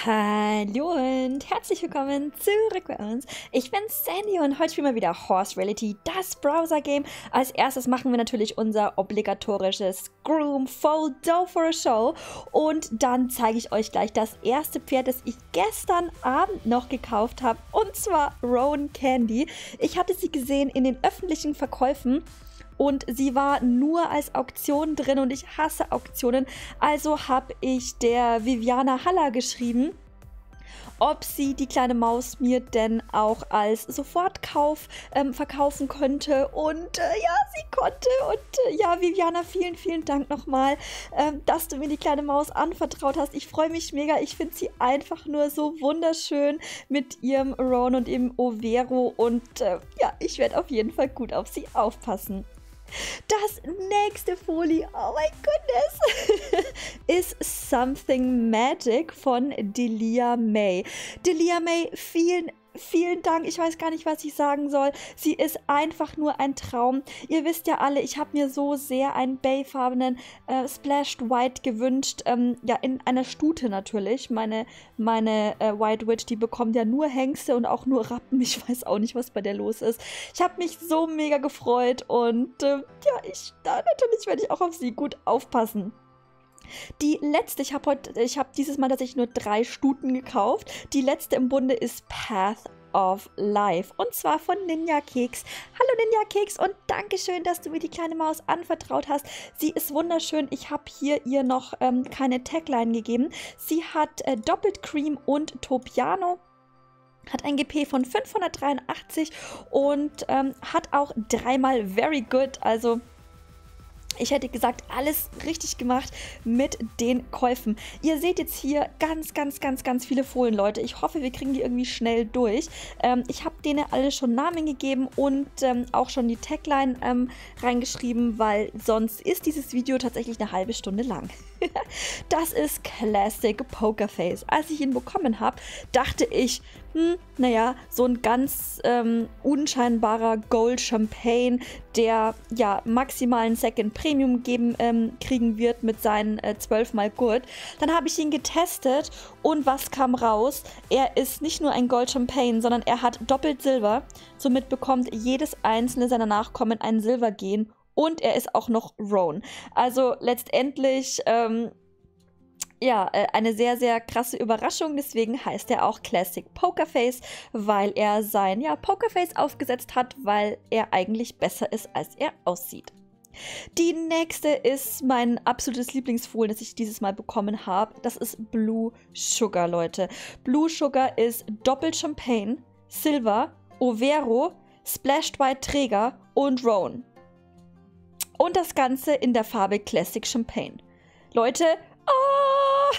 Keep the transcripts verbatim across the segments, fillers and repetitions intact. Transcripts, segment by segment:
Hallo und herzlich willkommen zurück bei uns. Ich bin Sandy und heute spielen wir wieder Horse Reality, das Browser-Game. Als erstes machen wir natürlich unser obligatorisches Groom Foal Dough for a Show und dann zeige ich euch gleich das erste Pferd, das ich gestern Abend noch gekauft habe, und zwar Rowan Candy. Ich hatte sie gesehen in den öffentlichen Verkäufen und sie war nur als Auktion drin und ich hasse Auktionen. Also habe ich der Viviana Haller geschrieben, ob sie die kleine Maus mir denn auch als Sofortkauf ähm, verkaufen könnte. Und äh, ja, sie konnte. Und äh, ja, Viviana, vielen, vielen Dank nochmal, ähm, dass du mir die kleine Maus anvertraut hast. Ich freue mich mega. Ich finde sie einfach nur so wunderschön mit ihrem Rowan und ihrem Overo. Und äh, ja, ich werde auf jeden Fall gut auf sie aufpassen. Das nächste Folie, oh mein goodness, ist Something Magic von Delia May. Delia May, vielen Vielen Dank, ich weiß gar nicht, was ich sagen soll. Sie ist einfach nur ein Traum. Ihr wisst ja alle, ich habe mir so sehr einen baefarbenen äh, Splashed White gewünscht. Ähm, ja, in einer Stute natürlich. Meine, meine äh, White Witch, die bekommt ja nur Hengste und auch nur Rappen. Ich weiß auch nicht, was bei der los ist. Ich habe mich so mega gefreut und äh, ja, ich, da natürlich werde ich auch auf sie gut aufpassen. Die letzte, ich habe heute, ich habe dieses Mal tatsächlich nur drei Stuten gekauft. Die letzte im Bunde ist Path of Life und zwar von Ninja Keks. Hallo Ninja Keks und Dankeschön, dass du mir die kleine Maus anvertraut hast. Sie ist wunderschön. Ich habe hier ihr noch ähm, keine Tagline gegeben. Sie hat äh, doppelt Cream und Topiano. Hat ein G P von fünfhundertdreiundachtzig und ähm, hat auch dreimal Very Good, also ich hätte gesagt, alles richtig gemacht mit den Käufen. Ihr seht jetzt hier ganz, ganz, ganz, ganz viele Folien, Leute. Ich hoffe, wir kriegen die irgendwie schnell durch. Ähm, ich habe denen alle schon Namen gegeben und ähm, auch schon die Tagline ähm, reingeschrieben, weil sonst ist dieses Video tatsächlich eine halbe Stunde lang. Das ist Classic Pokerface. Als ich ihn bekommen habe, dachte ich, hm, naja, so ein ganz ähm, unscheinbarer Gold Champagne, der ja maximalen Second Premium geben, ähm, kriegen wird mit seinen äh, zwölf mal Good. Dann habe ich ihn getestet und was kam raus? Er ist nicht nur ein Gold Champagne, sondern er hat doppelt Silber. Somit bekommt jedes einzelne seiner Nachkommen ein Silbergen. Und er ist auch noch Rowan. Also letztendlich, ähm, ja, äh, eine sehr, sehr krasse Überraschung. Deswegen heißt er auch Classic Pokerface, weil er sein, ja, Pokerface aufgesetzt hat, weil er eigentlich besser ist, als er aussieht. Die nächste ist mein absolutes Lieblingsfohlen, das ich dieses Mal bekommen habe. Das ist Blue Sugar, Leute. Blue Sugar ist doppelt Champagne, Silver, Overo, Splashed White Träger und Rowan. Und das Ganze in der Farbe Classic Champagne. Leute, oh!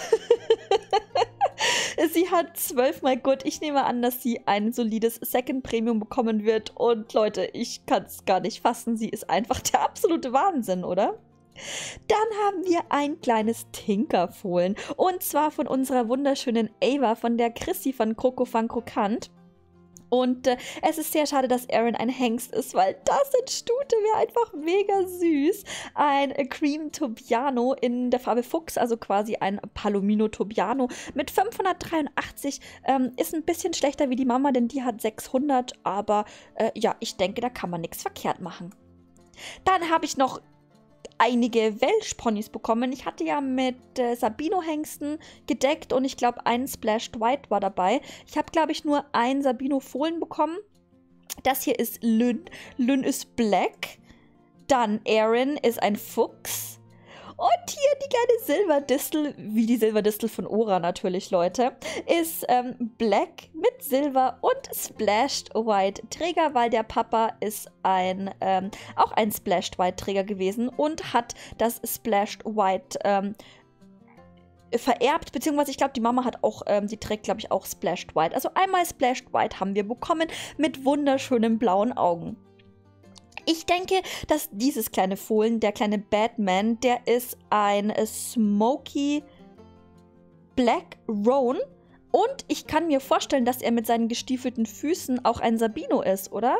Sie hat zwölf mal Good. Ich nehme an, dass sie ein solides Second Premium bekommen wird. Und Leute, ich kann es gar nicht fassen. Sie ist einfach der absolute Wahnsinn, oder? Dann haben wir ein kleines Tinkerfohlen. Und zwar von unserer wunderschönen Ava, von der Chrissy von Croco Fan Krokant. Und äh, es ist sehr schade, dass Aaron ein Hengst ist, weil das in Stute wäre einfach mega süß. Ein äh, Cream Tobiano in der Farbe Fuchs, also quasi ein Palomino Tobiano mit fünfhundertdreiundachtzig. Ähm, ist ein bisschen schlechter wie die Mama, denn die hat sechshundert. Aber äh, ja, ich denke, da kann man nichts verkehrt machen. Dann habe ich noch einige Welsh-Ponys bekommen. Ich hatte ja mit äh, Sabino-Hengsten gedeckt und ich glaube, ein Splashed White war dabei. Ich habe, glaube ich, nur ein Sabino-Fohlen bekommen. Das hier ist Lynn. Lynn ist Black. Dann Aaron ist ein Fuchs. Und hier die kleine Silberdistel, wie die Silberdistel von Ora natürlich, Leute, ist ähm, Black mit Silber und Splashed White Träger, weil der Papa ist ein, ähm, auch ein Splashed White Träger gewesen und hat das Splashed White ähm, vererbt, beziehungsweise ich glaube, die Mama hat auch, ähm, sie trägt, glaube ich, auch Splashed White. Also einmal Splashed White haben wir bekommen mit wunderschönen blauen Augen. Ich denke, dass dieses kleine Fohlen, der kleine Batman, der ist ein Smoky Black Roan. Und ich kann mir vorstellen, dass er mit seinen gestiefelten Füßen auch ein Sabino ist, oder?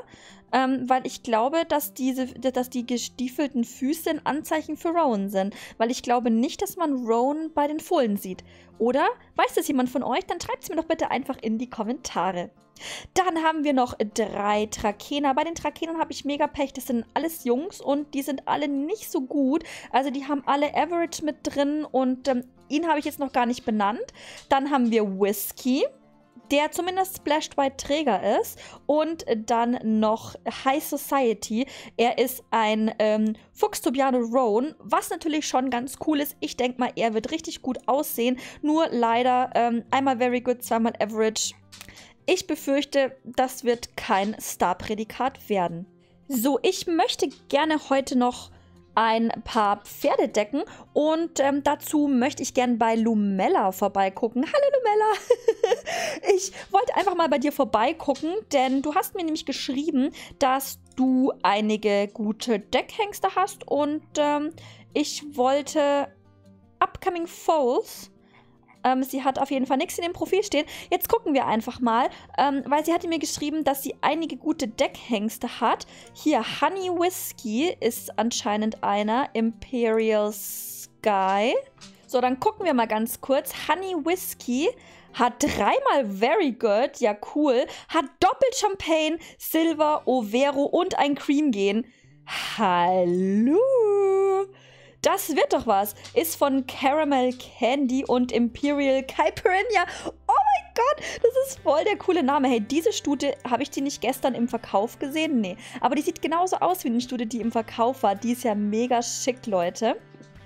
Ähm, weil ich glaube, dass, diese, dass die gestiefelten Füße ein Anzeichen für Rowan sind. Weil ich glaube nicht, dass man Rowan bei den Fohlen sieht. Oder weiß das jemand von euch? Dann schreibt es mir doch bitte einfach in die Kommentare. Dann haben wir noch drei Trakener. Bei den Trakenern habe ich mega Pech. Das sind alles Jungs und die sind alle nicht so gut. Also die haben alle Average mit drin und ähm, ihn habe ich jetzt noch gar nicht benannt. Dann haben wir Whiskey, der zumindest Splashed White Träger ist. Und dann noch High Society. Er ist ein ähm, Fuchs-Tobiano Roan, was natürlich schon ganz cool ist. Ich denke mal, er wird richtig gut aussehen. Nur leider ähm, einmal Very Good, zweimal Average. Ich befürchte, das wird kein Star-Prädikat werden. So, ich möchte gerne heute noch ein paar Pferde decken und ähm, dazu möchte ich gerne bei Lumella vorbeigucken. Hallo Lumella! Ich wollte einfach mal bei dir vorbeigucken, denn du hast mir nämlich geschrieben, dass du einige gute Deckhengste hast und ähm, ich wollte Upcoming Foals. Ähm, sie hat auf jeden Fall nichts in dem Profil stehen. Jetzt gucken wir einfach mal, ähm, weil sie hatte mir geschrieben, dass sie einige gute Deckhengste hat. Hier, Honey Whiskey ist anscheinend einer. Imperial Sky. So, dann gucken wir mal ganz kurz. Honey Whiskey hat dreimal Very Good. Ja, cool. Hat doppelt Champagne, Silver, Overo und ein Cream Gen. Hallo! Das wird doch was. Ist von Caramel Candy und Imperial Caipirinha. Oh mein Gott, das ist voll der coole Name. Hey, diese Stute, habe ich die nicht gestern im Verkauf gesehen? Nee. Aber die sieht genauso aus wie eine Stute, die im Verkauf war. Die ist ja mega schick, Leute.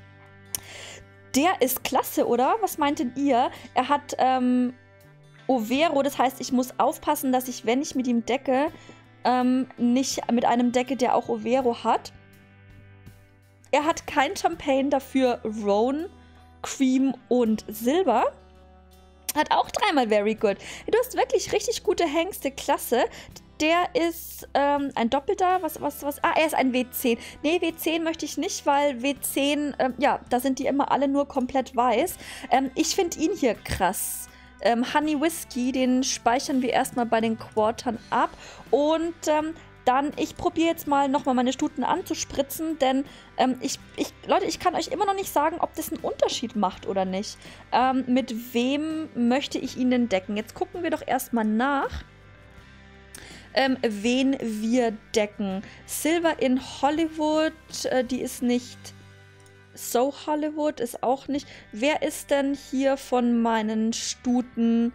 Der ist klasse, oder? Was meintet ihr? Er hat ähm, Overo, das heißt, ich muss aufpassen, dass ich, wenn ich mit ihm decke, ähm, nicht mit einem decke, der auch Overo hat. Er hat kein Champagne, dafür Roan, Cream und Silber. Hat auch dreimal Very Good. Du hast wirklich richtig gute Hengste, klasse. Der ist ähm, ein Doppelter, was, was, was, ah, er ist ein W zehn. Nee, W zehn möchte ich nicht, weil W zehn, ähm, ja, da sind die immer alle nur komplett weiß. Ähm, ich finde ihn hier krass. Ähm, Honey Whiskey, den speichern wir erstmal bei den Quartern ab. Und, ähm, Dann, ich probiere jetzt mal nochmal meine Stuten anzuspritzen, denn ähm, ich, ich, Leute, ich kann euch immer noch nicht sagen, ob das einen Unterschied macht oder nicht. Ähm, mit wem möchte ich ihn denn decken? Jetzt gucken wir doch erstmal nach, ähm, wen wir decken. Silver in Hollywood, äh, die ist nicht so Hollywood, ist auch nicht. Wer ist denn hier von meinen Stuten?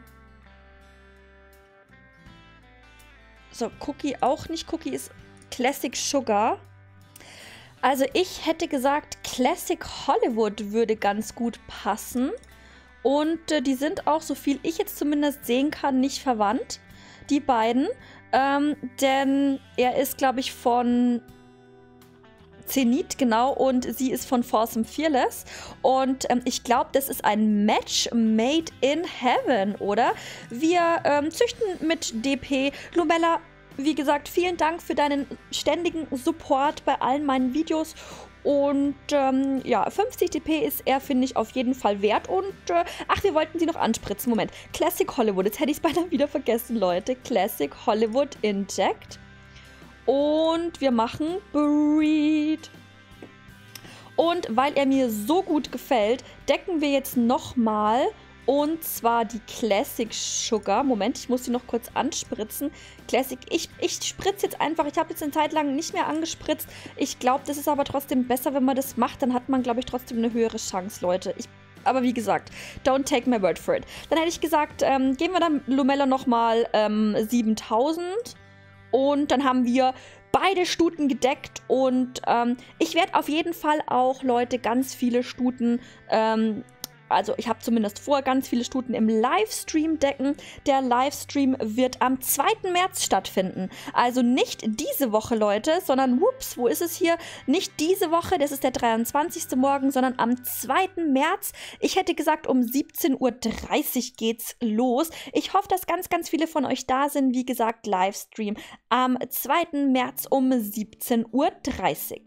So, Cookie auch nicht. Cookie ist Classic Sugar. Also ich hätte gesagt, Classic Hollywood würde ganz gut passen. Und äh, die sind auch, so viel ich jetzt zumindest sehen kann, nicht verwandt. Die beiden. Ähm, denn er ist, glaube ich, von Zenith, genau, und sie ist von Foursome Fearless. Und ähm, ich glaube, das ist ein Match made in heaven, oder? Wir ähm, züchten mit D P. Lumella, wie gesagt, vielen Dank für deinen ständigen Support bei allen meinen Videos. Und ähm, ja, fünfzig D P ist er, finde ich, auf jeden Fall wert. Und, äh, ach, wir wollten sie noch anspritzen. Moment. Classic Hollywood. Jetzt hätte ich es beinahe wieder vergessen, Leute. Classic Hollywood Inject. Und wir machen Breed. Und weil er mir so gut gefällt, decken wir jetzt nochmal. Und zwar die Classic Sugar. Moment, ich muss sie noch kurz anspritzen. Classic, ich, ich spritze jetzt einfach. Ich habe jetzt eine Zeit lang nicht mehr angespritzt. Ich glaube, das ist aber trotzdem besser, wenn man das macht. Dann hat man, glaube ich, trotzdem eine höhere Chance, Leute. Ich, aber wie gesagt, don't take my word for it. Dann hätte ich gesagt, ähm, geben wir dann Lumella nochmal ähm, siebentausend. Und dann haben wir beide Stuten gedeckt und ähm, ich werde auf jeden Fall auch, Leute, ganz viele Stuten, ähm, also ich habe zumindest vor, ganz viele Stuten im Livestream decken. Der Livestream wird am zweiten März stattfinden. Also nicht diese Woche, Leute, sondern, whoops, wo ist es hier? Nicht diese Woche, das ist der dreiundzwanzigste morgen, sondern am zweiten März. Ich hätte gesagt, um siebzehn Uhr dreißig geht's los. Ich hoffe, dass ganz, ganz viele von euch da sind. Wie gesagt, Livestream am zweiten März um siebzehn Uhr dreißig.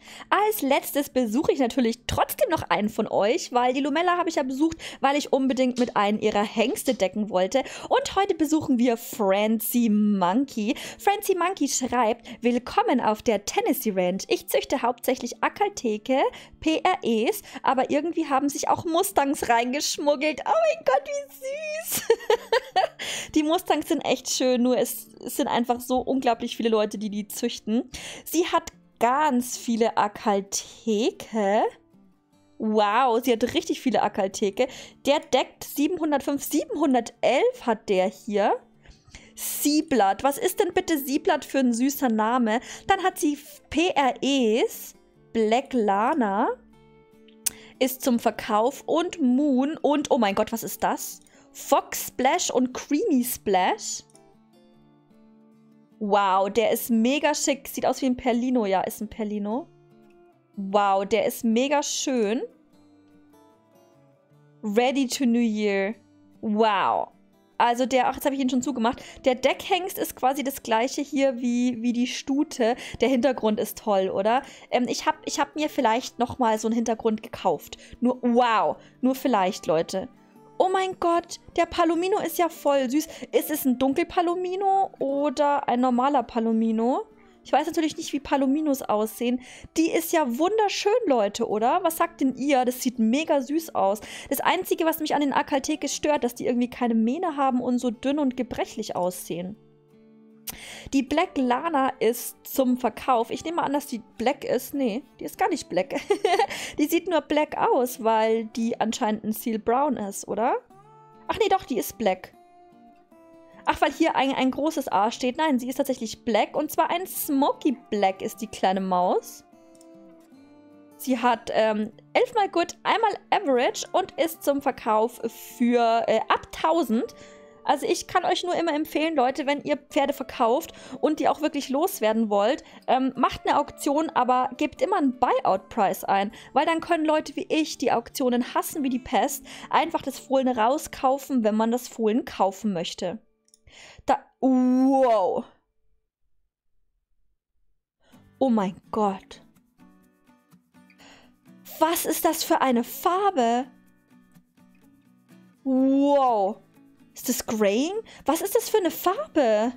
Als letztes besuche ich natürlich trotzdem noch einen von euch, weil die Lumella habe ich ja besucht, weil ich unbedingt mit einem ihrer Hengste decken wollte. Und heute besuchen wir Francie Monkey. Francie Monkey schreibt, willkommen auf der Tennessee Ranch. Ich züchte hauptsächlich Akalteke, P R Es, aber irgendwie haben sich auch Mustangs reingeschmuggelt. Oh mein Gott, wie süß! Die Mustangs sind echt schön, nur es, es sind einfach so unglaublich viele Leute, die die züchten. Sie hat ganz viele Akalteke. Wow, sie hat richtig viele Akalteke. Der deckt siebenhundertfünf, siebenhundertelf hat der hier. Seablood. Was ist denn bitte Seablood für ein süßer Name? Dann hat sie P R Es. Black Lana ist zum Verkauf und Moon und, oh mein Gott, was ist das? Fox Splash und Creamy Splash. Wow, der ist mega schick. Sieht aus wie ein Perlino. Ja, ist ein Perlino. Wow, der ist mega schön. Ready to New Year. Wow. Also der, ach, jetzt habe ich ihn schon zugemacht. Der Deckhengst ist quasi das gleiche hier wie, wie die Stute. Der Hintergrund ist toll, oder? Ähm, ich habe ich hab mir vielleicht nochmal so einen Hintergrund gekauft. Nur, wow. Nur vielleicht, Leute. Oh mein Gott, der Palomino ist ja voll süß. Ist es ein Dunkelpalomino oder ein normaler Palomino? Ich weiß natürlich nicht, wie Palominos aussehen. Die ist ja wunderschön, Leute, oder? Was sagt denn ihr? Das sieht mega süß aus. Das Einzige, was mich an den Akalteke stört, dass die irgendwie keine Mähne haben und so dünn und gebrechlich aussehen. Die Black Lana ist zum Verkauf. Ich nehme an, dass die black ist. Nee, die ist gar nicht black. Die sieht nur black aus, weil die anscheinend ein Seal Brown ist, oder? Ach nee, doch, die ist black. Ach, weil hier ein, ein großes A steht. Nein, sie ist tatsächlich black. Und zwar ein Smoky Black ist die kleine Maus. Sie hat ähm, elfmal Good, einmal Average und ist zum Verkauf für äh, ab tausend. Also ich kann euch nur immer empfehlen, Leute, wenn ihr Pferde verkauft und die auch wirklich loswerden wollt, ähm, macht eine Auktion, aber gebt immer einen Buyout-Preis ein, weil dann können Leute wie ich, die Auktionen hassen wie die Pest, einfach das Fohlen rauskaufen, wenn man das Fohlen kaufen möchte. Da, wow. Oh mein Gott. Was ist das für eine Farbe? Wow. Ist das Graying? Was ist das für eine Farbe?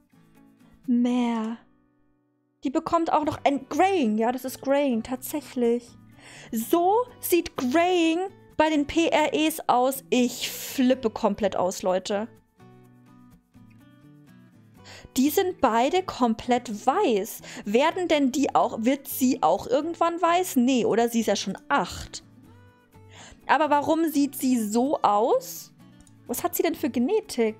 Mehr. Die bekommt auch noch ein Graying. Ja, das ist Graying, tatsächlich. So sieht Graying bei den P R Es aus. Ich flippe komplett aus, Leute. Die sind beide komplett weiß. Werden denn die auch, wird sie auch irgendwann weiß? Nee, oder sie ist ja schon acht. Aber warum sieht sie so aus? Was hat sie denn für Genetik?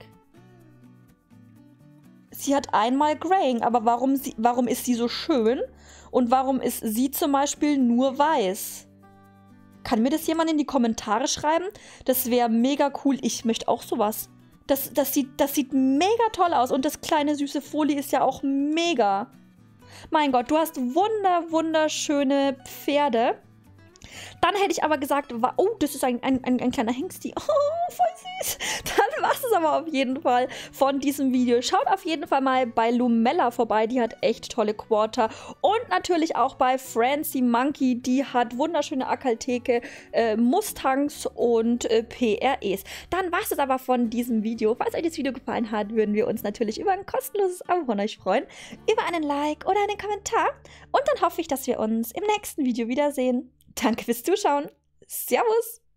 Sie hat einmal Graying, aber warum, sie, warum ist sie so schön? Und warum ist sie zum Beispiel nur weiß? Kann mir das jemand in die Kommentare schreiben? Das wäre mega cool. Ich möchte auch sowas. Das, das, sieht, das sieht mega toll aus. Und das kleine süße Folie ist ja auch mega. Mein Gott, du hast wunder, wunderschöne Pferde. Dann hätte ich aber gesagt, oh, das ist ein, ein, ein, ein kleiner Hengsti. Oh, voll süß. Dann war es aber auf jeden Fall von diesem Video. Schaut auf jeden Fall mal bei Lumella vorbei. Die hat echt tolle Quarter. Und natürlich auch bei Francie Monkey. Die hat wunderschöne Akalteke, äh, Mustangs und äh, P R Es. Dann war es aber von diesem Video. Falls euch das Video gefallen hat, würden wir uns natürlich über ein kostenloses Abo von euch freuen. Über einen Like oder einen Kommentar. Und dann hoffe ich, dass wir uns im nächsten Video wiedersehen. Danke fürs Zuschauen. Servus!